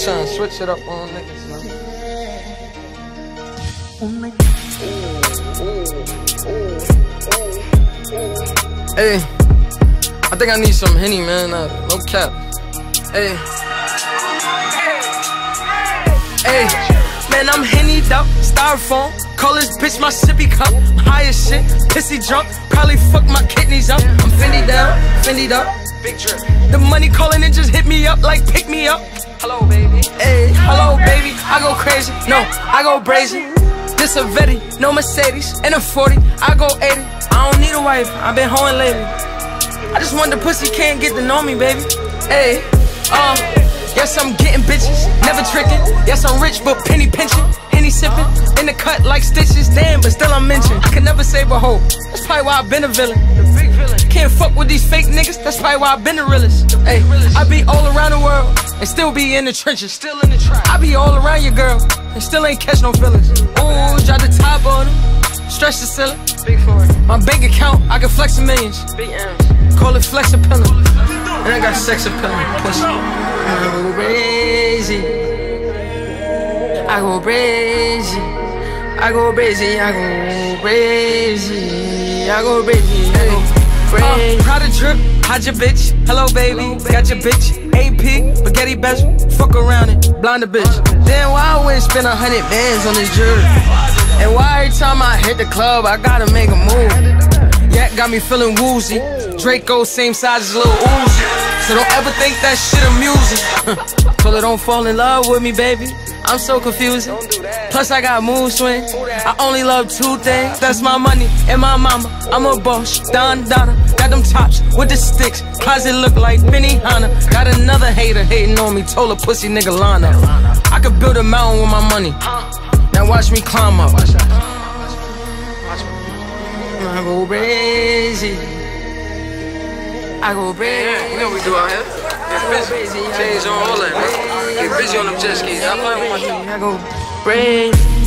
trying to switch it up on niggas, man. Hey, I think I need some Henny, man. No cap. Hey. Hey, man, I'm Henny'd Up, styrofoam. Call this bitch my sippy cup. I'm high as shit, pissy drunk. Probably fuck my kidneys up. I'm Fendi down, Fendi'd up. Big drip. The money calling and just hit me up like pick me up. Hello, baby. Hey, hello, baby. I go crazy. No, I go brazen. This a Vetti, no Mercedes, and a 40. I go 80. I don't need a wife. I've been hoeing lately. I just want the pussy, can't get to know me, baby. Hey, yes, I'm getting bitches, never tricking. Yes, I'm rich, but penny pinching. Henny sipping, in the cut like stitches. Damn, but still I'm mentioned. I can never save a hoe. That's probably why I've been a villain. The big villain. Can't fuck with these fake niggas. That's probably why I've been the realest. Hey, I be all around the world and still be in the trenches. Still in the trap. I be all around your girl and still ain't catch no feelings. Ooh, drop the top on them, stretch the ceiling. Big for it. My bank account, I can flex a millions. Big M's. Call it flex appealing. And I got sex appealing. Pussy. I go crazy. I go crazy. I go crazy. I go crazy. I go crazy. I go crazy. Proud of drip. Hide your bitch. Hello, baby. Got your bitch. AP. Spaghetti bezel. Fuck around it. Blind a bitch. Then why I wouldn't spend 100 bands on this jewelry? And why every time I hit the club, I gotta make a move? Yeah, got me feeling woozy. Draco, same size as Lil Uzi. So don't ever think that shit amusing. Told her don't fall in love with me, baby. I'm so confusing. Plus I got mood swings. I only love two things. That's my money and my mama. I'm a boss, Don Donna. Got them tops with the sticks. Closet look like Benihana. Got another hater hating on me. Told a pussy nigga Lana. I could build a mountain with my money. Now watch me climb up. I go crazy. I go crazy. You know what we do out here? Get busy. Chains on all that, man. Get busy on them jet skis. I go crazy.